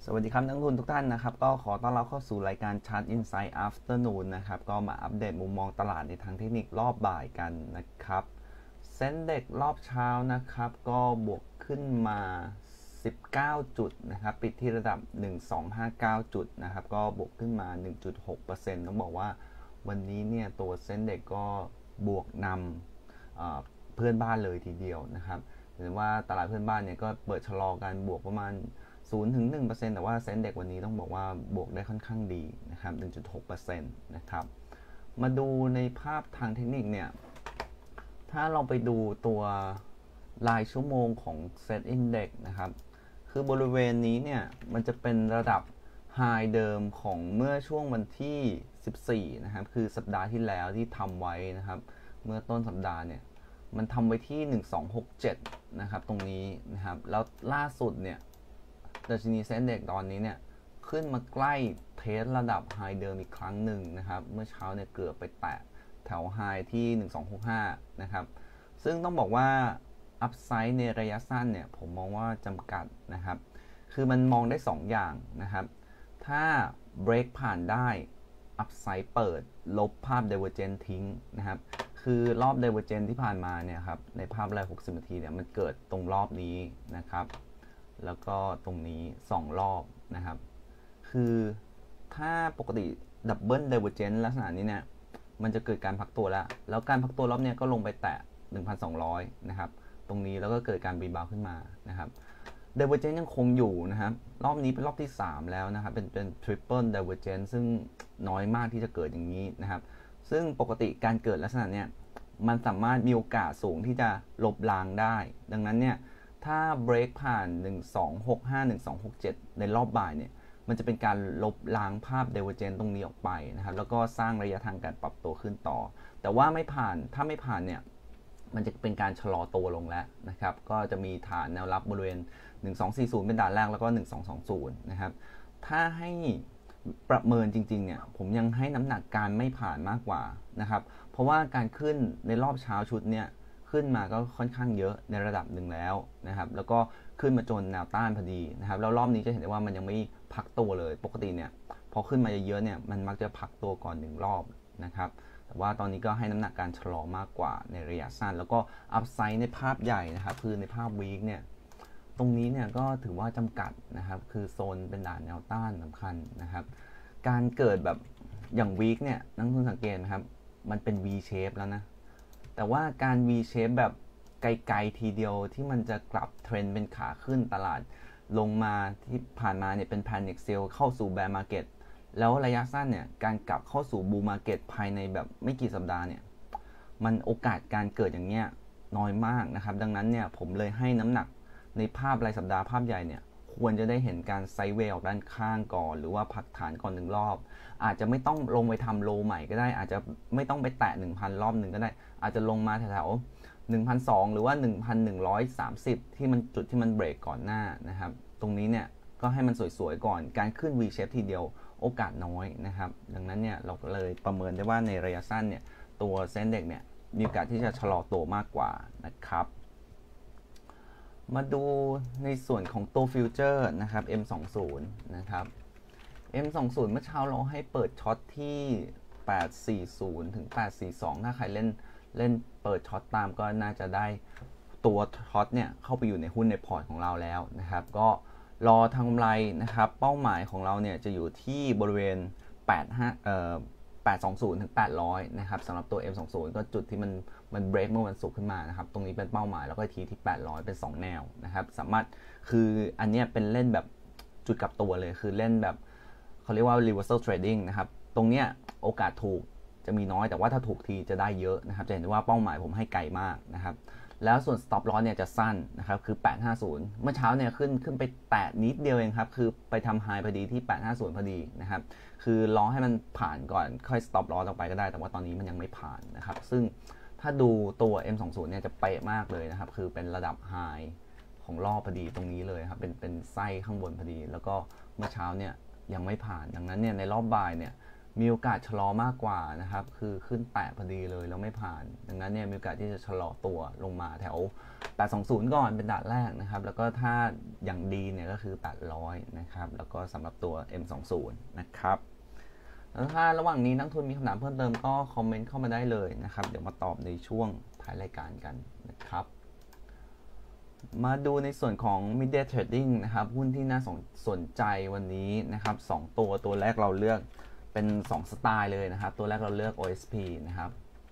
สวัสดีครับนักลงทุนทุกท่านนะครับก็ขอต้อนรับเข้าสู่รายการ Chart Insight Afternoon นะครับก็มาอัปเดตมุมมองตลาดในทางเทคนิครอบบ่ายกันนะครับเซ็นเด็กรอบเช้านะครับก็บวกขึ้นมา19จุดนะครับปิดที่ระดับ1259จุดนะครับก็บวกขึ้นมา 1.6% ต้องบอกว่าวันนี้เนี่ยตัวเซ็นเด็กก็บวกนำเพื่อนบ้านเลยทีเดียวนะครับเห็นว่าตลาดเพื่อนบ้านเนี่ยก็เปิดชะลอการบวกประมาณ0-1%แต่ว่าเซ็นเด็กวันนี้ต้องบอกว่าบวกได้ค่อนข้างดีนะครับ 1.6% นะครับมาดูในภาพทางเทคนิคเนี่ยถ้าเราไปดูตัวรายชั่วโมงของ Set Index นะครับคือบริเวณนี้เนี่ยมันจะเป็นระดับ High เดิมของเมื่อช่วงวันที่14นะครับคือสัปดาห์ที่แล้วที่ทำไว้นะครับเมื่อต้นสัปดาห์เนี่ยมันทำไว้ที่1267นะครับตรงนี้นะครับแล้วล่าสุดเนี่ยดัชนีเซ็นเด็กตอนนี้เนี่ยขึ้นมาใกล้เทสระดับไฮเดิมอีกครั้งหนึ่งนะครับเมื่อเช้าเนี่ยเกือบไปแตะแถวไฮที่1265นะครับซึ่งต้องบอกว่าอัพไซด์ในระยะสั้นเนี่ยผมมองว่าจำกัดนะครับคือมันมองได้2 อย่างนะครับถ้า break ผ่านได้อัพไซด์เปิดลบภาพ divergent ทิ้งนะครับคือรอบ divergent ที่ผ่านมาเนี่ยครับในภาพราย60นาทีเนี่ยมันเกิดตรงรอบนี้นะครับแล้วก็ตรงนี้2รอบนะครับคือถ้าปกติดับเบิลไดเวอร์เจนต์ลักษณะนี้เนี่ยมันจะเกิดการพักตัวแล้วการพักตัวรอบนี้ก็ลงไปแตะ 1,200 นะครับตรงนี้แล้วก็เกิดการรีบาวขึ้นมานะครับไดเวอร์เจนต์ยังคงอยู่นะครับรอบนี้เป็นรอบที่3แล้วนะครับเป็นทริปเปิลไดเวอร์เจนต์ซึ่งน้อยมากที่จะเกิดอย่างนี้นะครับซึ่งปกติการเกิดลักษณะเนี้ยมันสามารถมีโอกาสสูงที่จะลบล้างได้ดังนั้นเนี่ยถ้า break ผ่าน 1265 1267 ในรอบบ่ายเนี่ยมันจะเป็นการลบล้างภาพ divergence ตรงนี้ออกไปนะครับแล้วก็สร้างระยะทางการปรับตัวขึ้นต่อแต่ว่าถ้าไม่ผ่านเนี่ยมันจะเป็นการชะลอตัวลงแล้วนะครับก็จะมีฐานแนวรับบริเวณ1240เป็นด่านแรกแล้วก็1220นะครับถ้าให้ประเมินจริงๆเนี่ยผมยังให้น้ำหนักการไม่ผ่านมากกว่านะครับเพราะว่าการขึ้นในรอบเช้าชุดเนี่ยขึ้นมาก็ค่อนข้างเยอะในระดับหนึ่งแล้วนะครับแล้วก็ขึ้นมาจนแนวต้านพอดีนะครับแล้วรอบนี้จะเห็นได้ว่ามันยังไม่พักตัวเลยปกติเนี่ยพอขึ้นมาเยอะๆเนี่ยมันมักจะพักตัวก่อน1รอบนะครับแต่ว่าตอนนี้ก็ให้น้ำหนักการชะลอมากกว่าในระยะสั้นแล้วก็อัพไซด์ในภาพใหญ่นะครับคือในภาพวีคเนี่ยตรงนี้เนี่ยก็ถือว่าจำกัดนะครับคือโซนเป็นด่านแนวต้านสำคัญนะครับการเกิดแบบอย่างวีคเนี่ยนักลงทุนสังเกตนะครับมันเป็น V shape แล้วนะแต่ว่าการ V shape แบบไกลๆทีเดียวที่มันจะกลับเทรนด์เป็นขาขึ้นตลาดลงมาที่ผ่านมาเนี่ยเป็น Panic Sell เข้าสู่ Bear Market แล้วระยะสั้นเนี่ยการกลับเข้าสู่ Bull Market ภายในแบบไม่กี่สัปดาห์เนี่ยมันโอกาสการเกิดอย่างเงี้ยน้อยมากนะครับดังนั้นเนี่ยผมเลยให้น้ำหนักในภาพรายสัปดาห์ภาพใหญ่เนี่ยควรจะได้เห็นการไซด์เวย์ออกด้านข้างก่อนหรือว่าพักฐานก่อน1รอบอาจจะไม่ต้องลงไปทำโลใหม่ก็ได้อาจจะไม่ต้องไปแตะ 1,000 รอบหนึ่งก็ได้อาจจะลงมาแถวๆ 1,200 หรือว่า 1,130 ที่มันจุดที่มันเบรกก่อนหน้านะครับตรงนี้เนี่ยก็ให้มันสวยๆก่อนการขึ้น V shape ทีเดียวโอกาสน้อยนะครับดังนั้นเนี่ยเราเลยประเมินได้ว่าในระยะสั้นเนี่ยตัวเซ็นเด็กเนี่ยมีโอกาสที่จะชะลอตัวมากกว่านะครับมาดูในส่วนของตัวฟิวเจอร์นะครับ M20 นะครับ M20 เมื่อเช้าเราให้เปิดช็อตที่840ถึง842ถ้าใครเล่นเปิดช็อตตามก็น่าจะได้ตัวช็อตเนี่ยเข้าไปอยู่ในหุ้นในพอร์ตของเราแล้วนะครับก็รอทางกำไรนะครับเป้าหมายของเราเนี่ยจะอยู่ที่บริเวณ820ถึง800นะครับสำหรับตัว M20 ก็จุดที่มันเบรกเมื่อวันศุกร์ขึ้นมานะครับตรงนี้เป็นเป้าหมายแล้วก็ทีที่800เป็น2แนวนะครับสามารถคืออันนี้เป็นเล่นแบบจุดกลับตัวเลยคือเล่นแบบเขาเรียกว่า reversal trading นะครับตรงเนี้ยโอกาสถูกจะมีน้อยแต่ว่าถ้าถูกทีจะได้เยอะนะครับจะเห็นได้ว่าเป้าหมายผมให้ไกลมากนะครับแล้วส่วน stop loss เนี่ยจะสั้นนะครับคือ850เมื่อเช้าเนี่ยขึ้นไปแตะนิดเดียวเองครับคือไปทำ high พอดีที่850พอดีนะครับคือรอให้มันผ่านก่อนค่อย stop loss ออกไปก็ได้แต่ว่าตอนนี้มันยังไม่ผ่านนะครับซึ่งถ้าดูตัว M20 เนี่ยจะเป๊ะมากเลยนะครับคือเป็นระดับ high ของรอบพอดีตรงนี้เลยครับเป็นไส้ข้างบนพอดีแล้วก็เมื่อเช้าเนี่ยยังไม่ผ่านดังนั้นเนี่ยในรอบบ่ายเนี่ยมีโอกาสชะลอมากกว่านะครับคือขึ้นแตะพอดีเลยแล้วไม่ผ่านดังนั้นเนี่ยมีโอกาสที่จะชะลอตัวลงมาแถว820ก่อนเป็นด่านแรกนะครับแล้วก็ถ้าอย่างดีเนี่ยก็คือ800นะครับแล้วก็สำหรับตัว M20 นะครับแล้วถ้าระหว่างนี้นักทุนมีคำถามเพิ่มเติมก็คอมเมนต์เข้ามาได้เลยนะครับเดี๋ยวมาตอบในช่วงท้ายรายการกันนะครับมาดูในส่วนของ Mid-Day Trading นะครับหุ้นที่น่าสนใจวันนี้นะครับ2ตัวแรกเราเลือกเป็น2สไตล์เลยนะครับตัวแรกเราเลือก OSP นะครับ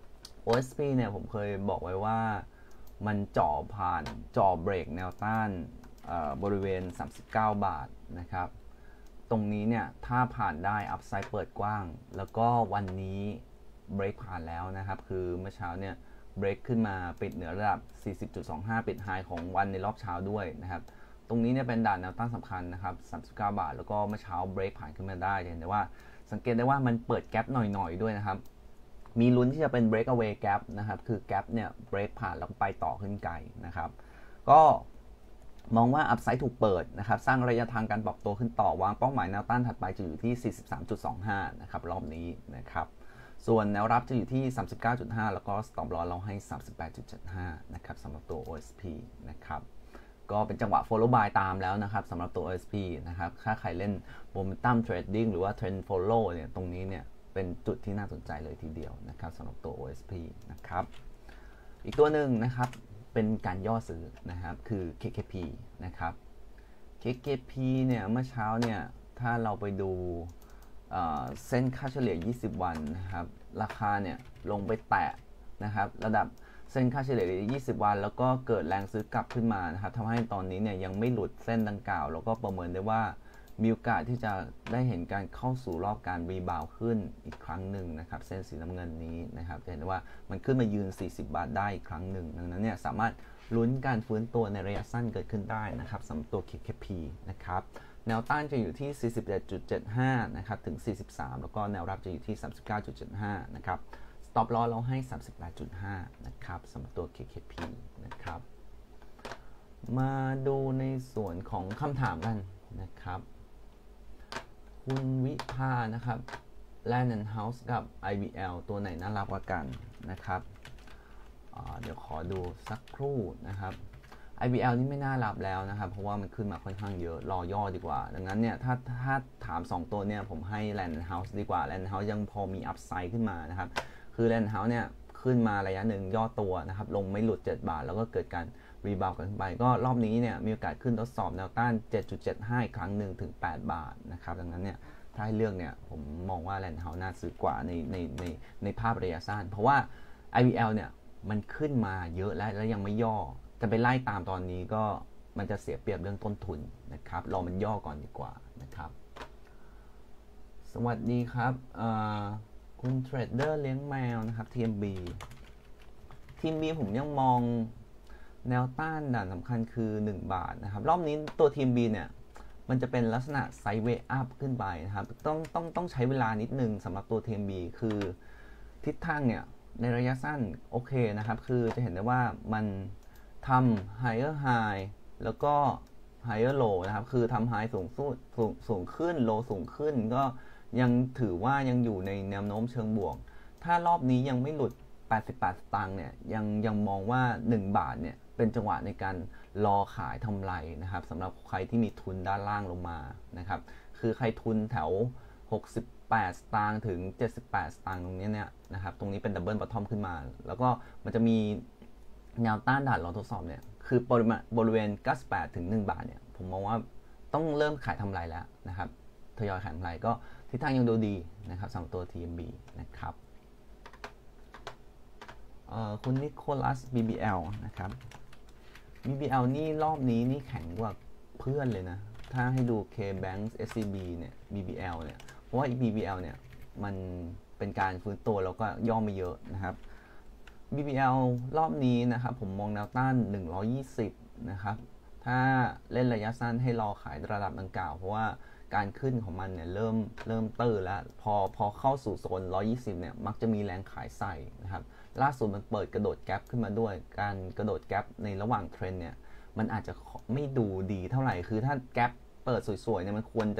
OSP เนี่ยผมเคยบอกไว้ว่ามันจ่อเบรกแนวต้านบริเวณ39 บาทนะครับตรงนี้เนี่ยถ้าผ่านได้อัพไซด์เปิดกว้างแล้วก็วันนี้เบรกผ่านแล้วนะครับคือเมื่อเช้าเนี่ยเบรกขึ้นมาปิดเหนือระดับ 40.25 ปิดไฮของวันในรอบเช้าด้วยนะครับตรงนี้เนี่ยเป็นด่านแนวต้านสำคัญนะครับ39 บาทแล้วก็เมื่อเช้าเบรกผ่านขึ้นมาได้เห็นได้ว่าสังเกตได้ว่ามันเปิดแกปหน่อยๆด้วยนะครับมีลุ้นที่จะเป็น breakaway gap นะครับคือแกปเนี่ยเบรกผ่านแล้วไปต่อขึ้นไกลนะครับก็มองว่าอัพไซด์ถูกเปิดนะครับสร้างระยะทางการปรับตัวขึ้นต่อวางเป้าหมายแนวต้านถัดไปจะอยู่ที่ 43.25 นะครับรอบนี้นะครับส่วนแนวรับจะอยู่ที่ 39.5 แล้วก็ stop loss เราให้ 38.75 นะครับสำหรับตัว OSP นะครับก็เป็นจังหวะ follow buy ตามแล้วนะครับสำหรับตัว OSP นะครับถ้าใครเล่น momentum trading หรือว่า trend follow เนี่ยตรงนี้เนี่ยเป็นจุดที่น่าสนใจเลยทีเดียวนะครับสำหรับตัว OSP นะครับอีกตัวหนึ่งนะครับเป็นการย่อซื้อนะครับคือ KKP นะครับ KKP เนี่ยเมื่อเช้าเนี่ยถ้าเราไปดูเส้นค่าเฉลี่ย20 วันนะครับราคาเนี่ยลงไปแตะนะครับระดับเส้นค่าเฉลี่ย20 วันแล้วก็เกิดแรงซื้อกลับขึ้นมานะครับทำให้ตอนนี้เนี่ยยังไม่หลุดเส้นดังกล่าวแล้วก็ประเมินได้ว่ามีโอกาสที่จะได้เห็นการเข้าสู่รอบการรีบาวขึ้นอีกครั้งหนึ่งนะครับเส้นสีน้ำเงินนี้นะครับเห็นได้ว่ามันขึ้นมายืน40 บาทได้อีกครั้งหนึ่งดังนั้นเนี่ยสามารถลุ้นการฟื้นตัวในระยะสั้นเกิดขึ้นได้นะครับสำหรับตัว KKP นะครับแนวต้านจะอยู่ที่ 41.75 นะครับถึง 43 แล้วก็แนวรับจะอยู่ที่ 39.75 นะครับ stop loss เราให้ 38.5 นะครับสำหรับตัว KKP นะครับมาดูในส่วนของคำถามกันนะครับคุณวิภานะครับ Land and House กับ IBL ตัวไหนน่ารักกว่ากันนะครับเดี๋ยวขอดูสักครู่นะครับ IBL นี่ไม่น่ารับแล้วนะครับเพราะว่ามันขึ้นมาค่อนข้างเยอะรอย่อดีกว่าดังนั้นเนี่ยถ้าถาม2ตัวเนี่ยผมให้ Land and House ดีกว่า Land and House ยังพอมีอัพไซด์ขึ้นมานะครับคือ Land and House เนี่ยขึ้นมาระยะหนึ่งย่อตัวนะครับลงไม่หลุด7 บาทแล้วก็เกิดการรีบาวกันขึ้นไปก็รอบนี้เนี่ยมีโอกาสขึ้นทดสอบแนวต้าน 7.75 อีกครั้งหนึ่งถึง8 บาทนะครับดังนั้นเนี่ยถ้าให้เลือกเนี่ยผมมองว่า Land and House น่าซื้อกว่าในภาพระยะสั้นเพราะว่า IBL เนี่ยมันขึ้นมาเยอะแล้วยังไม่ย่อจะไปไล่ตามตอนนี้ก็มันจะเสียเปรียบเรื่องต้นทุนนะครับรอมันย่อก่อนดีกว่านะครับสวัสดีครับคุณเทรดเดอร์เลี้ยงแมวนะครับ TMB ผมยังมองแนวต้านด่านสำคัญคือ1 บาทนะครับรอบนี้ตัว TMB เนี่ยมันจะเป็นลักษณะไซด์เวย์อัพขึ้นไปนะครับต้องใช้เวลานิดนึงสำหรับตัว TMB คือทิศทางเนี่ยในระยะสั้นโอเคนะครับคือจะเห็นได้ว่ามันทำ higher high แล้วก็ higher low นะครับคือทำ high สูงขึ้น low สูงขึ้นก็ยังถือว่ายังอยู่ในแนวโน้มเชิงบวกถ้ารอบนี้ยังไม่หลุด88 สตางค์เนี่ยยังมองว่า1 บาทเนี่ยเป็นจังหวะในการรอขายทำไรนะครับสำหรับใครที่มีทุนด้านล่างลงมานะครับคือใครทุนแถว68 สตางค์ถึง78 สตางค์ตรงนี้เนี่ยนะครับตรงนี้เป็นดับเบิลบอททอมขึ้นมาแล้วก็มันจะมีแนวต้านด่านรอทดสอบเนี่ยคือบริเวณ98ถึง1 บาทเนี่ยผมมองว่าต้องเริ่มขายทำไรแล้วนะครับทยอยขายทำไรก็ทิศทางยังดูดีนะครับสำหรับตัว TMB นะครับคุณนิโคลัส BBL นะครับ BBL นี่รอบนี้นี่แข็งกว่าเพื่อนเลยนะถ้าให้ดู KBank SCB เนี่ย BBL เนี่ยเพราะว่า BBL เนี่ยมันเป็นการฟื้นตัวแล้วก็ย่อไม่เยอะนะครับ BBL รอบนี้นะครับผมมองแนวต้าน120นะครับถ้าเล่นระยะสั้นให้รอขายระดับดังกล่าวเพราะว่าการขึ้นของมันเนี่ยเริ่มตื้อแล้วพอเข้าสู่โซน120เนี่ยมักจะมีแรงขายใส่นะครับล่าสุดมันเปิดกระโดดแกปขึ้นมาด้วยการกระโดดแกปในระหว่างเทรนเนี่ยมันอาจจะไม่ดูดีเท่าไหร่คือถ้าแกปเปิดสวยๆเนี่ยมันควรจะ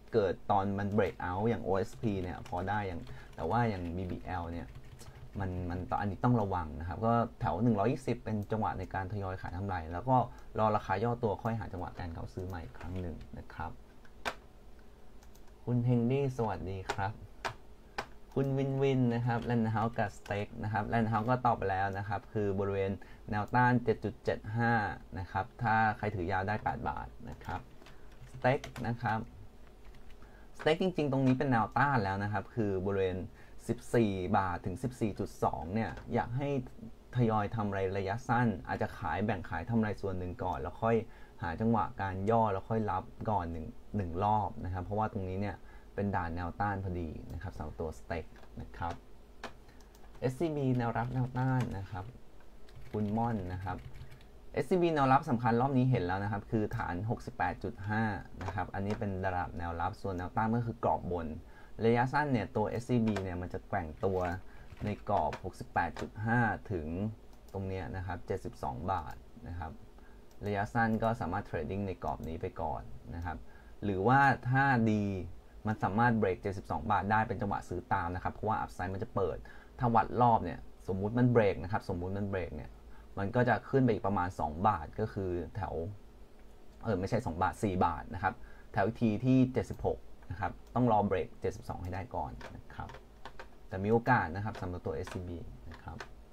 เกิดตอนมัน break out อย่าง OSP เนี่ยพอได้อย่างแต่ว่าอย่าง BBL เนี่ยมันตอนอันนี้ต้องระวังนะครับก็แถว120เป็นจังหวะในการทยอยขายกำไรแล้วก็รอราคาย่อตัวค่อยหาจังหวะการเข้าซื้อใหม่อีกครั้งหนึ่งนะครับคุณเฮงดี้สวัสดีครับคุณวินวินนะครับแลนด์เฮาส์กับสเต็กนะครับแลนด์เฮาส์ก็ตอบไปแล้วนะครับคือบริเวณแนวต้าน 7.75 นะครับถ้าใครถือยาวได้8 บาทนะครับสเต็กนะครับสเต็กจริงๆตรงนี้เป็นแนวต้านแล้วนะครับคือบริเวณ14 บาทถึง 14.2 เนี่ยอยากให้ทยอยทำระยะสั้นอาจจะขายแบ่งขายทำไรส่วนหนึ่งก่อนแล้วค่อยหาจังหวะการย่อแล้วค่อยรับก่อนหนึ่งรอบนะครับเพราะว่าตรงนี้เนี่ยเป็นด่านแนวต้านพอดีนะครับสำหรับตัวสเต็กนะครับ SCB แนวรับแนวต้านนะครับคุณม่อนนะครับ SCB แนวรับสำคัญรอบนี้เห็นแล้วนะครับคือฐาน 68.5 นะครับอันนี้เป็นระดับแนวรับส่วนแนวต้านก็คือกรอบบนระยะสั้นเนี่ยตัว SCB เนี่ยมันจะแกว่งตัวในกรอบ 68.5 ถึงตรงนี้นะครับ72 บาทนะครับระยะสั้นก็สามารถเทรดดิ้งในกรอบนี้ไปก่อนนะครับหรือว่าถ้าดีมันสามารถเบรก72 บาทได้เป็นจังหวะซื้อตามนะครับเพราะว่าอัพไซด์มันจะเปิดถ้าวัดรอบเนี่ยสมมุติมันเบรกนะครับสมมุติมันเบรกเนี่ยมันก็จะขึ้นไปอีกประมาณ2 บาทก็คือแถวไม่ใช่2 บาท4 บาทนะครับแถวอีกทีที่76นะครับต้องรอเบรก72ให้ได้ก่อนนะครับแต่มีโอกาสนะครับสำหรับตัว SCB นะครับ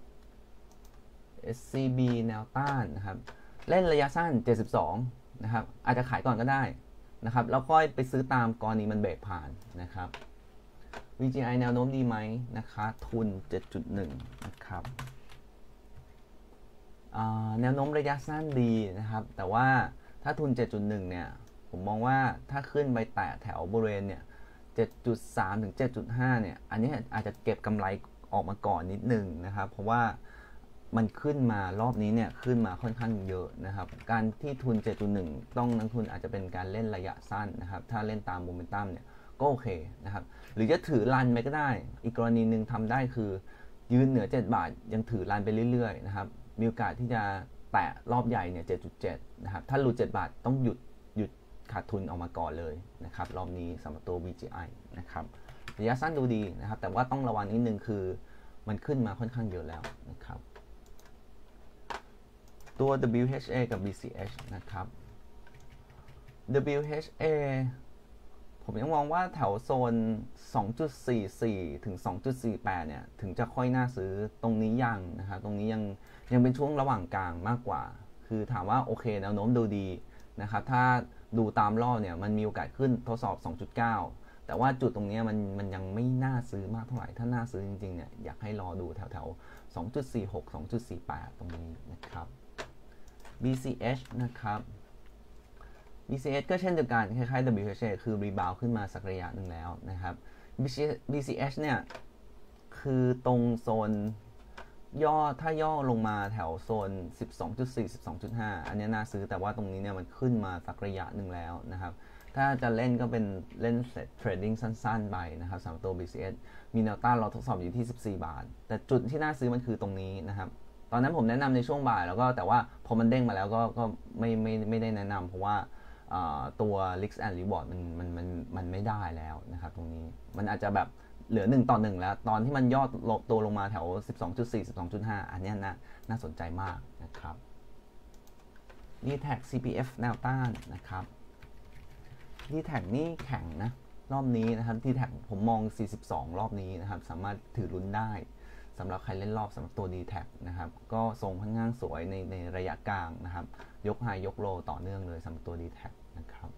SCB แนวต้านนะครับเล่นระยะสั้น72นะครับอาจจะขายก่อนก็ได้นะครับแล้วค่อยไปซื้อตามกรณีมันเบรกผ่านนะครับ VGI แนวโน้มดีไหมนะคะทุน 7.1 นะครับแนวโน้มระยะสั้นดีนะครับแต่ว่าถ้าทุน 7.1 เนี่ยผมมองว่าถ้าขึ้นไปแตะแถวบริเวณเนี่ย 7.3 ถึง 7.5 เนี่ยอันนี้อาจจะเก็บกำไรออกมาก่อนนิดนึงนะครับเพราะว่ามันขึ้นมารอบนี้เนี่ยขึ้นมาค่อนข้างเยอะนะครับการที่ทุน 7.1 ต้องนักทุนอาจจะเป็นการเล่นระยะสั้นนะครับถ้าเล่นตามโมเมนตัมเนี่ยก็โอเคนะครับหรือจะถือรันไปก็ได้อีกกรณีหนึ่งทำได้คือยืนเหนือ7 บาทยังถือรันไปเรื่อยๆนะครับมีโอกาสที่จะแตะรอบใหญ่เนี่ย 7.7 นะครับถ้าหลุด7 บาทต้องหยุดขาดทุนออกมาก่อนเลยนะครับรอบนี้สำหรับตัว VGI นะครับระยะสั้นดูดีนะครับแต่ว่าต้องระวังนิดนึงคือมันขึ้นมาค่อนข้างเยอะแล้วนะครับตัว WHA กับ BCH นะครับ WHA ผมยังมองว่าแถวโซน 2.44 ถึง 2.48 เนี่ยถึงจะค่อยน่าซื้อตรงนี้ยังนะครับตรงนี้ยังเป็นช่วงระหว่างกลางมากกว่าคือถามว่าโอเคแนวโน้มดูดีนะครับถ้าดูตามรอบเนี่ยมันมีโอกาสขึ้นทดสอบ 2.9 แต่ว่าจุดตรงนี้มันยังไม่น่าซื้อมากเท่าไหร่ถ้าน่าซื้อจริงๆเนี่ยอยากให้รอดูแถว 2.46 2.48 ตรงนี้นะครับ BCH นะครับ BCH ก็เช่นเดียวกันคล้ายๆ WHA คือรีบาวขึ้นมาสักระยะหนึ่งแล้วนะครับ BCH เนี่ยคือตรงโซนถ้าย่อลงมาแถวโซน 12.4 12.5 อันนี้น่าซื้อแต่ว่าตรงนี้เนี่ยมันขึ้นมาสักระยะหนึ่งแล้วนะครับถ้าจะเล่นก็เป็นเล่นเทรดดิ้งสั้นๆไปนะครับสำหรับตัว BCH มีแนวต้านเราทดสอบอยู่ที่14 บาทแต่จุดที่น่าซื้อมันคือตรงนี้นะครับตอนนั้นผมแนะนำในช่วงบ่ายแล้วก็แต่ว่าพอมันเด้งมาแล้วก็ไม่ได้แนะนำเพราะว่าตัว Risk and Reward มันไม่ได้แล้วนะครับตรงนี้มันอาจจะแบบเหลือ1-1แล้วตอนที่มันย่อตัวลงมาแถว 12.4 12.5 อันนี้น่าสนใจมากนะครับ DTAG CPF แนวต้านนะครับ DTAG นี่แข็งนะรอบนี้นะครับ DTAG ผมมอง42รอบนี้นะครับสามารถถือลุ้นได้สำหรับใครเล่นรอบสำหรับตัว DTAG นะครับก็ทรงค่อนข้างสวยในระยะกลางนะครับยกไฮยกโลต่อเนื่องเลยสำหรับตัว DTAG นะครับ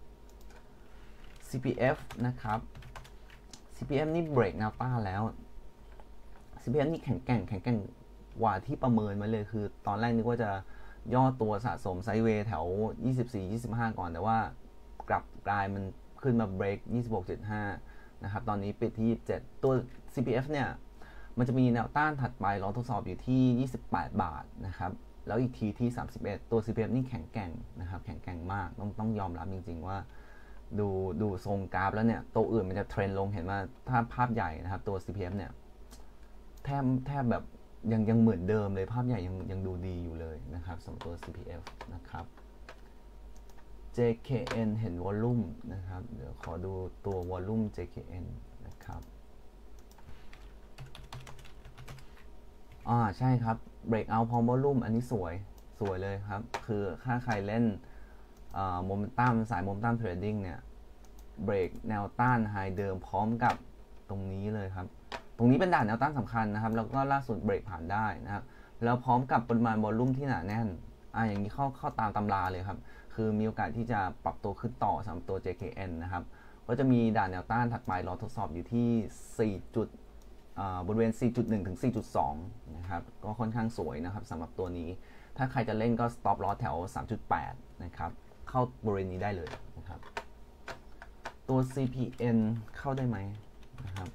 CPF นะครับ CPF นี่เบรกแนวต้านแล้ว CPF นี่แข็งแกร่งกว่าที่ประเมินมาเลยคือตอนแรกนึกว่าจะย่อตัวสะสมไซด์เวย์แถว 24-25 ก่อนแต่ว่ากลับกลายมันขึ้นมาเบรก 26.75 นะครับตอนนี้ปิดที่ 27 ตัว CPF เนี่ยมันจะมีแนวต้านถัดไปลองทดสอบอยู่ที่ 28 บาทนะครับแล้วอีกทีที่ 31 ตัว CPF นี่แข็งแกร่งนะครับแข็งแกร่งมากต้องยอมรับจริงๆว่าดูทรงกราฟแล้วเนี่ยตัวอื่นมันจะเทรนลงเห็นว่าถ้าภาพใหญ่นะครับตัว CPF เนี่ยแทบแบบยังเหมือนเดิมเลยภาพใหญ่ยังดูดีอยู่เลยนะครับสำหรับตัว CPF นะครับ JKN เห็นวอลลุ่มนะครับเดี๋ยวขอดูตัววอลลุ่ม JKN นะครับใช่ครับ breakout พร้อมวอลลุ่มอันนี้สวยเลยครับคือถ้าใครเล่นโมเมนตัมสายโมเมนตัมเทรดดิ้งเนี่ยเบรกแนวต้านไฮเดิมพร้อมกับตรงนี้เลยครับตรงนี้เป็นด่านแนวต้านสำคัญนะครับแล้วก็ล่าสุดเบรกผ่านได้นะครับแล้วพร้อมกับปริมาณวอลลุ่มที่หนาแน่นอย่างนี้เข้าตามตำราเลยครับคือมีโอกาสที่จะปรับตัวขึ้นต่อสำหรับตัว JKN นะครับก็จะมีด่านแนวต้านถัดไปรอทดสอบอยู่ที่4จุดบริเวณ 4.1 ถึง 4.2 นะครับก็ค่อนข้างสวยนะครับสำหรับตัวนี้ถ้าใครจะเล่นก็ stop loss แถว 3.8 นะครับเข้าบริเวณนี้ได้เลยนะครับตัว CPN เข้าได้ไหมนะครับ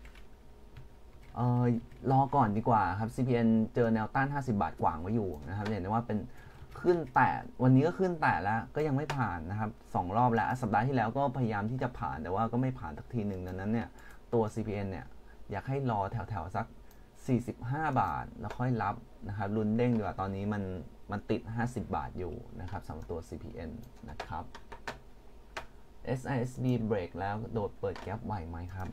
รอก่อนดีกว่าครับ CPN เจอแนวต้าน50 บาทกวางไว้อยู่นะครับเห็นได้ว่าเป็นขึ้นแต่วันนี้ก็ขึ้นแต่แล้วก็ยังไม่ผ่านนะครับ2 รอบแล้วสัปดาห์ที่แล้วก็พยายามที่จะผ่านแต่ว่าก็ไม่ผ่านสักทีหนึ่งดังนั้นเนี่ยตัว CPN เนี่ยอยากให้รอแถวๆสัก45 บาทแล้วค่อยรับนะครับลุ้นเด้งดีกว่าตอนนี้มันติด50 บาทอยู่นะครับสำหรับตัว CPN นะครับ SISB เบรกแล้วโดดเปิดแก๊ปไหวไหมครับ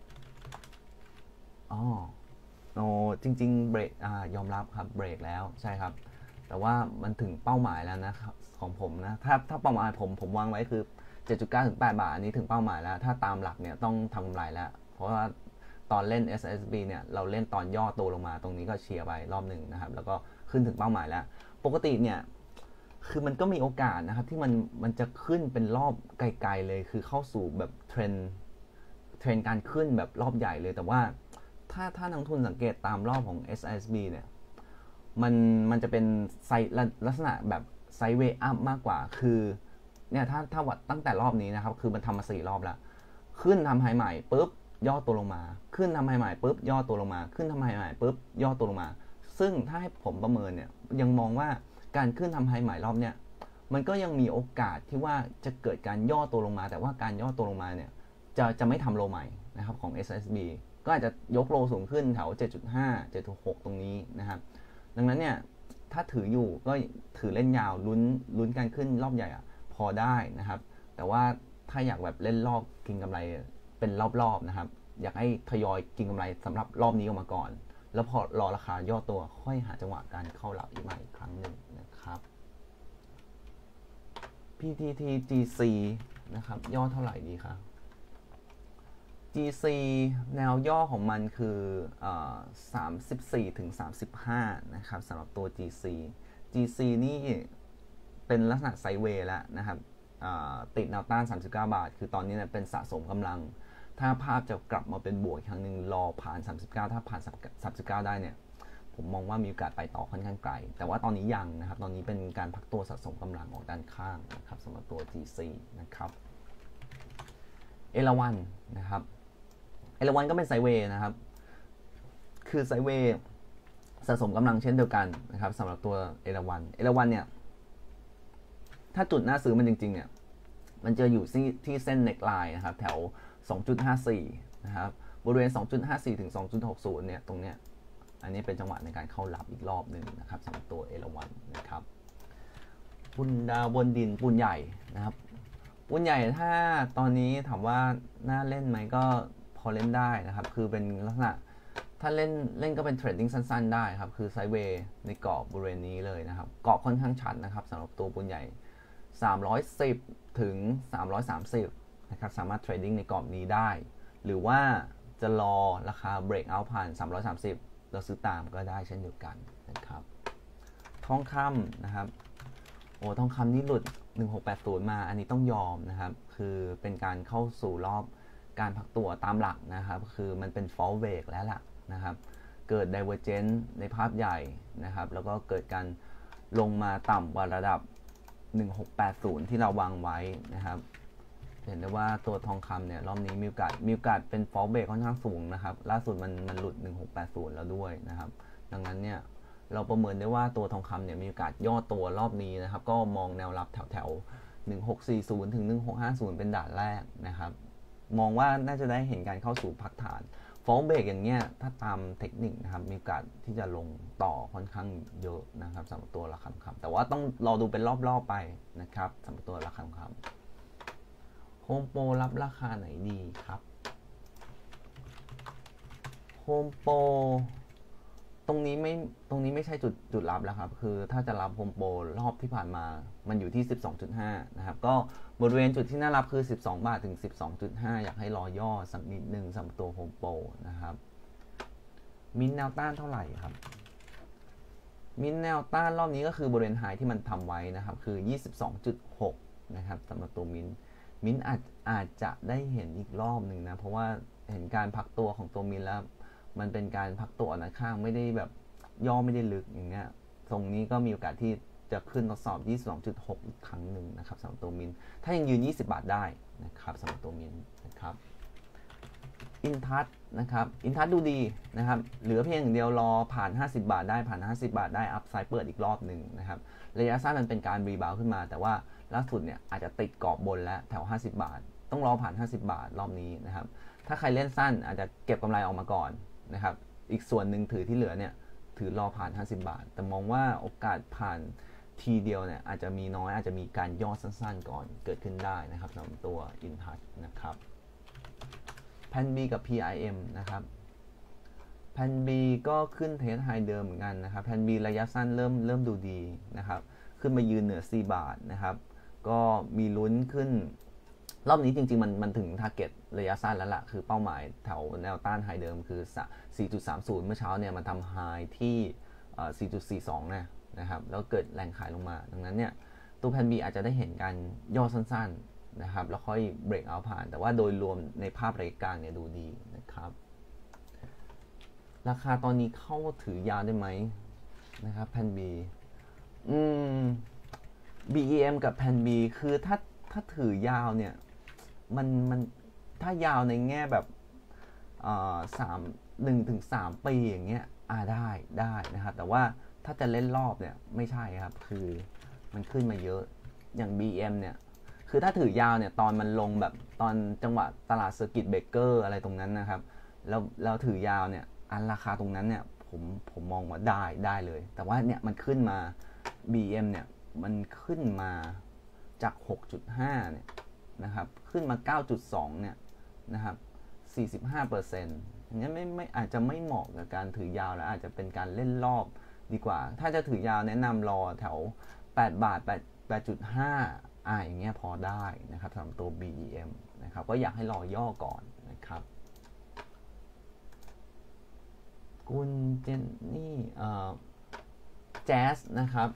จริงๆเบรกยอมรับครับเบรกแล้วใช่ครับแต่ว่ามันถึงเป้าหมายแล้วนะครับของผมนะถ้าเป้าหมายผมวางไว้คือ 7.9 ถึง 8 บาทอันนี้ถึงเป้าหมายแล้วถ้าตามหลักเนี่ยต้องทำกำไรแล้วเพราะว่าตอนเล่น SSB เนี่ยเราเล่นตอนย่อตัวลงมาตรงนี้ก็เชียร์ไปรอบหนึ่งนะครับแล้วก็ขึ้นถึงเป้าหมายแล้วปกติเนี่ยคือมันก็มีโอกาสนะครับที่มันจะขึ้นเป็นรอบไกลๆเลยคือเข้าสู่แบบเทรนการขึ้นแบบรอบใหญ่เลยแต่ว่าถ้านักทุนสังเกตตามรอบของ SISB เนี่ยมันจะเป็นไซลักษณะแบบไซด์เวย์อัพมากกว่าคือเนี่ยถ้าวัดตั้งแต่รอบนี้นะครับคือมันทำมา4 รอบแล้วขึ้นทำไฮใหม่ปุ๊บย่อตัวลงมาขึ้นทำไฮใหม่ปุ๊บย่อตัวลงมาขึ้นทำไฮใหม่ปุ๊บย่อตัวลงมาซึ่งถ้าให้ผมประเมินเนี่ยยังมองว่าการขึ้นทำไฮใหม่รอบเนี่ยมันก็ยังมีโอกาสที่ว่าจะเกิดการย่อตัวลงมาแต่ว่าการย่อตัวลงมาเนี่ยจะไม่ทำโลใหม่นะครับของ SSB ก็อาจจะยกโลสูงขึ้นแถว 7.5 7.6 ตรงนี้นะครับดังนั้นเนี่ยถ้าถืออยู่ก็ถือเล่นยาวลุ้นการขึ้นรอบใหญ่พอได้นะครับแต่ว่าถ้าอยากแบบเล่นรอบกินกำไรเป็นรอบๆนะครับอยากให้ทยอยกินกำไรสำหรับรอบนี้ออกมาก่อนแล้วพอรอราคาย่อตัวค่อยหาจังหวะการเข้าหลักอีกใหม่อีกครั้งหนึ่งนะครับ PTTGC นะครับย่อเท่าไหร่ดีครับ GC แนวย่อของมันคือ34 ถึง 35นะครับสำหรับตัว GC นี่เป็นลักษณะไซด์เวย์แล้วนะครับติดแนวต้าน39 บาทคือตอนนี้เป็นสะสมกำลังถ้าภาพจะกลับมาเป็นบวกอีกครั้งหนึ่งรอผ่าน39ถ้าผ่าน39ได้เนี่ยผมมองว่ามีโอกาสไปต่อค่อนข้างไกลแต่ว่าตอนนี้ยังนะครับตอนนี้เป็นการพักตัวสะสมกำลังออกด้านข้างนะครับสำหรับตัว GC นะครับเอราวัณนะครับเอราวัณก็เป็นไซด์เวย์นะครับคือไซด์เวย์สะสมกำลังเช่นเดียวกันนะครับสำหรับตัวเอราวัณเนี่ยถ้าจุดหน้าซื้อมันจริงๆเนี่ยมันจะอยู่ที่เส้นเน็กไลน์นะครับแถว 2.54 นะครับบริเวณ 2.54 ถึง 2.60 เนี่ยตรงเนี้ยอันนี้เป็นจังหวะในการเข้ารับอีกรอบหนึ่งนะครับสำหรับตัวเอราวัณนะครับปุณดาวบนดินปูนใหญ่นะครับปูนใหญ่ถ้าตอนนี้ถามว่าน่าเล่นไหมก็พอเล่นได้นะครับคือเป็นลักษณะถ้าเล่นก็เป็นเทรดดิ้งสั้นๆได้ครับคือไซด์เวย์ในกรอบบริเวณนี้เลยนะครับกรอบค่อนข้างชัดนะครับสำหรับตัวปูนใหญ่310 ถึง 330นะครับสามารถเทรดดิ้งในกรอบนี้ได้หรือว่าจะรอราคาเบรกเอาท์ผ่าน330เราซื้อตามก็ได้เช่นเดียวกันนะครับทองคำนะครับทองคำนี่หลุด1680มาอันนี้ต้องยอมนะครับคือเป็นการเข้าสู่รอบการพักตัวตามหลักนะครับคือมันเป็น fall break แล้วล่ะนะครับเกิด divergence ในภาพใหญ่นะครับแล้วก็เกิดการลงมาต่ำกว่าระดับ1680ที่เราวางไว้นะครับเห็นได้ว่าตัวทองคำเนี่ยรอบนี้มีโอกาสเป็น fall break ค่อนข้างสูงนะครับล่าสุดมันหลุด1680แล้วด้วยนะครับดังนั้นเนี่ยเราประเมินได้ว่าตัวทองคำเนี่ยมีโอกาสย่อตัวรอบนี้นะครับก็มองแนวรับแถว1640 ถึง 1650เป็นด่านแรกนะครับมองว่าน่าจะได้เห็นการเข้าสู่พักฐานfall break อย่างเงี้ยถ้าตามเทคนิคนะครับมีโอกาสที่จะลงต่อค่อนข้างเยอะนะครับสำหรับตัวราคาทองคำแต่ว่าต้องรอดูเป็นรอบๆไปนะครับสำหรับตัวราคาทองคำมโปรรับราคาไหนดีครับโฮมโปรตรงนี้ไม่ใช่จุดรับแล้วครับคือถ้าจะรับโฮมโปรรอบที่ผ่านมามันอยู่ที่ 12.5 นะครับก็บริเวณจุดที่น่ารับคือ 12 บาทถึง 12.5 อยากให้รอย่อสักนิดนึงสำหรับตัวโฮมโปรนะครับมินแนวต้านเท่าไหร่ครับมินแนวต้านรอบนี้ก็คือบริเวณไฮที่มันทำไว้นะครับคือ 22.6 นะครับสำหรับตัวมินอาจจะได้เห็นอีกรอบหนึ่งนะเพราะว่าเห็นการพักตัวของตัวมินแล้วมันเป็นการพักตัวนะข้างไม่ได้แบบย่อไม่ได้ลึกอย่างเงี้ยตรงนี้ก็มีโอกาสที่จะขึ้นทดสอบ 22.6 อีกครั้งหนึ่งนะครับสำหรับตัวมินถ้ายังยืน 20 บาทได้นะครับสำหรับตัวมินนะครับอินทัศนะครับอินทัศดูดีนะครับเหลือเพียงอย่างเดียวรอผ่าน 50 บาทได้ผ่าน 50 บาทได้อัพไซด์เปิดอีกรอบหนึ่งนะครับระยะสั้นมันเป็นการรีบาวขึ้นมาแต่ว่าล่าสุดเนี่ยอาจจะติดกรอบบนแล้วแถว 50 บาทต้องรอผ่าน 50 บาทรอบนี้นะครับถ้าใครเล่นสั้นอาจจะเก็บกำไรออกมาก่อนนะครับอีกส่วนหนึ่งถือที่เหลือเนี่ยถือรอผ่าน 50 บาทแต่มองว่าโอกาสผ่านทีเดียวเนี่ยอาจจะมีน้อยอาจจะมีการย่อสั้นๆก่อนเกิดขึ้นได้นะครับสำหรับตัวอินทัศนะครับแพน B กับ PIM นะครับแพน B ก็ขึ้นเทสไฮเดิมเหมือนกันนะครับแพน B ระยะสั้นเริ่มดูดีนะครับขึ้นมายืนเหนือ 4 บาทนะครับก็มีลุ้นขึ้นรอบนี้จริงๆมันถึงทาร์เก็ตระยะสั้นแล้วล่ะคือเป้าหมายแถวแนวต้านไฮเดิมคือ 4.30 เมื่อเช้าเนี่ยมันทำไฮที่ 4.42 นะครับแล้วเกิดแรงขายลงมาดังนั้นเนี่ยตัวแพน B อาจจะได้เห็นการย่อสั้นๆนะครับแล้วค่อยเบรกเอาผ่านแต่ว่าโดยรวมในภาพระยะกลางเนี่ยดูดีนะครับราคาตอนนี้เข้าถือยาวได้ไหมนะครับแพน B BEM กับแพน B คือถ้าถือยาวเนี่ยมันถ้ายาวในแง่แบบ1 ถึง 3 ปีอย่างเงี้ยได้นะครับแต่ว่าถ้าจะเล่นรอบเนี่ยไม่ใช่ครับคือมันขึ้นมาเยอะอย่าง BM เนี่ยคือถ้าถือยาวเนี่ยตอนมันลงแบบตอนจังหวะตลาดเซอร์กิตเบรกเกอร์อะไรตรงนั้นนะครับแล้วถือยาวเนี่ยราคาตรงนั้นเนี่ยผมมองว่าได้เลยแต่ว่าเนี่ยมันขึ้นมา BM เนี่ยมันขึ้นมาจาก 6.5 เนี่ยนะครับขึ้นมา 9.2 เนี่ยนะครับ 45% อย่างนี้ไม่อาจจะไม่เหมาะกับการถือยาวแล้วอาจจะเป็นการเล่นรอบดีกว่าถ้าจะถือยาวแนะนำรอแถว8 บาท 8.5 อย่างเงี้ยพอได้นะครับสำหรับตัว BEM นะครับก็อยากให้รอย่อก่อนนะครับคุณเจนนี่แจ๊สนะครับ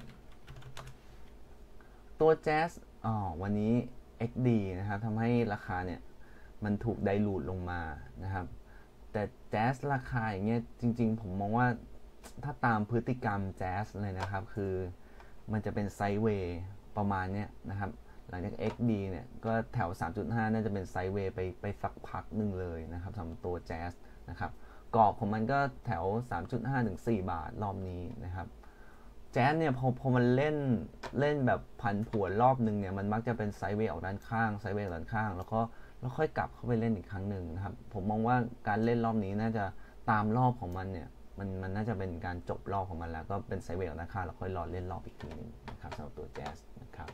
ตัวแจ๊สวันนี้ XD นะครับทำให้ราคาเนี่ยมันถูกไดลูทลงมานะครับแต่แจ๊สราคาอย่างเงี้ยจริงๆผมมองว่าถ้าตามพฤติกรรมแจ๊สเลยนะครับคือมันจะเป็นไซด์เวย์ประมาณเนี้ยนะครับหลังจาก XD เนี่ยก็แถว 3.5 น่าจะเป็นไซด์เวย์ไปสักพักหนึ่งเลยนะครับสำหรับตัวแจ๊สนะครับกรอบของมันก็แถว 3.5 ถึง 4 บาทรอบนี้นะครับแจ๊สเนี่ยพอมันเล่นแบบผันผวนรอบนึงเนี่ยมันมักจะเป็นไซด์เวย์ออกด้านข้างไซด์เวย์ด้านข้างแล้วค่อยกลับเข้าไปเล่นอีกครั้งหนึ่งนะครับผมมองว่าการเล่นรอบนี้น่าจะตามรอบของมันเนี่ยมันน่าจะเป็นการจบรอบของมันแล้วก็เป็นไซด์เวย์ออกด้านข้างแล้วค่อยรอเล่นรอบอีกทีนึงนะครับสำหรับตัวแจ๊สนะครับ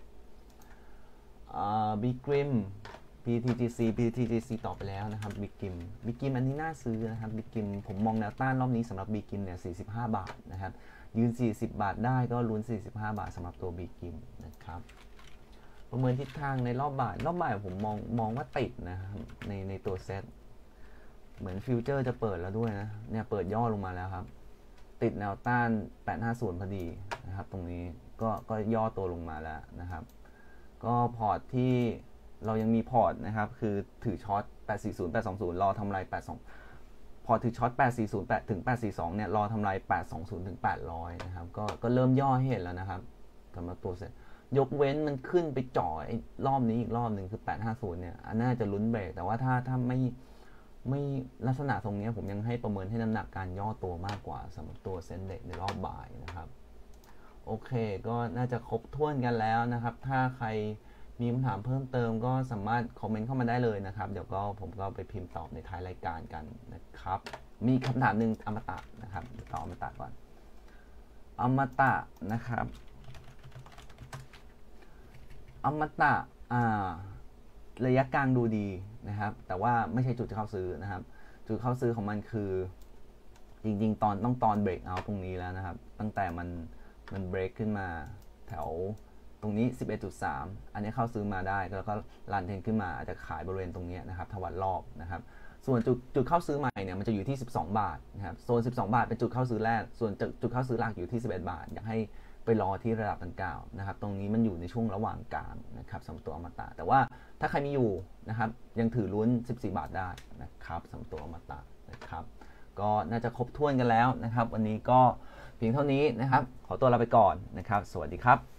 บิ๊กกริม BTGC ต่อไปแล้วนะครับบิ๊กกิมอันนี้น่าซื้อนะครับบิ๊กกิมผมมองแนวต้านรอบนี้สำหรับบิ๊กกิมเนี่ย45 บาทนะครับยืน40 บาทได้ก็ลุ้น45 บาทสำหรับตัวบิ๊กกิมนะครับประเมินทิศทางในรอบบ่ายผมมองว่าติดนะครับในตัวเซตเหมือนฟิวเจอร์จะเปิดแล้วด้วยนะเนี่ยเปิดย่อลงมาแล้วครับติดแนวต้าน850พอดีนะครับตรงนี้ก็ย่อตัวลงมาแล้วนะครับก็พอร์ตที่เรายังมีพอร์ตนะครับคือถือช็อต840 820รอทำลาย82พอถือช็อต840 ถึง 842เนี่ยรอทำลาย820 ถึง 800นะครับก็เริ่มย่อให้เห็นแล้วนะครับสำหรับตัวเซ็ตยกเว้นมันขึ้นไปจ่อรอบนี้อีกรอบหนึ่งคือ850เนี่ยน่าจะลุ้นเบรกแต่ว่าถ้าไม่ลักษณะตรงนี้ผมยังให้ประเมินให้น้ำหนักการย่อตัวมากกว่าสำหรับตัวเซ็นเด็กในรอบบ่ายนะครับโอเคก็น่าจะครบถ้วนกันแล้วนะครับถ้าใครมีคำถามเพิ่มเติมก็สามารถคอมเมนต์เข้ามาได้เลยนะครับเดี๋ยวก็ผมก็ไปพิมพ์ตอบในท้ายรายการกันนะครับมีคำถามหนึ่งอมตะนะครับต่ออมตะก่อนอมตะนะครับอมตะระยะกลางดูดีนะครับแต่ว่าไม่ใช่จุดเข้าซื้อนะครับจุดเข้าซื้อของมันคือจริงๆตอนเบรกเอาตรงนี้แล้วนะครับตั้งแต่มันเบรกขึ้นมาแถวตรงนี้ 11.3 อันนี้เข้าซื้อมาได้แล้วก็รันเทรนขึ้นมาอาจจะขายบริเวณตรงนี้นะครับทวันรอบนะครับส่วนจุดเข้าซื้อใหม่เนี่ยมันจะอยู่ที่12 บาทนะครับโซน12 บาทเป็นจุดเข้าซื้อแรกส่วนจุดเข้าซื้อหลักอยู่ที่11 บาทอยากให้ไปรอที่ระดับดังกล่าวนะครับตรงนี้มันอยู่ในช่วงระหว่างกลางนะครับสำหรับตัวอมตะแต่ว่าถ้าใครมีอยู่นะครับยังถือลุ้น14 บาทได้นะครับสำหรับตัวอมตะนะครับก็น่าจะครบถ้วนกันแล้วนะครับวันนี้ก็เพียงเท่านี้นะครับขอตัวลาไปก่อนนะครับสวัสดีครับ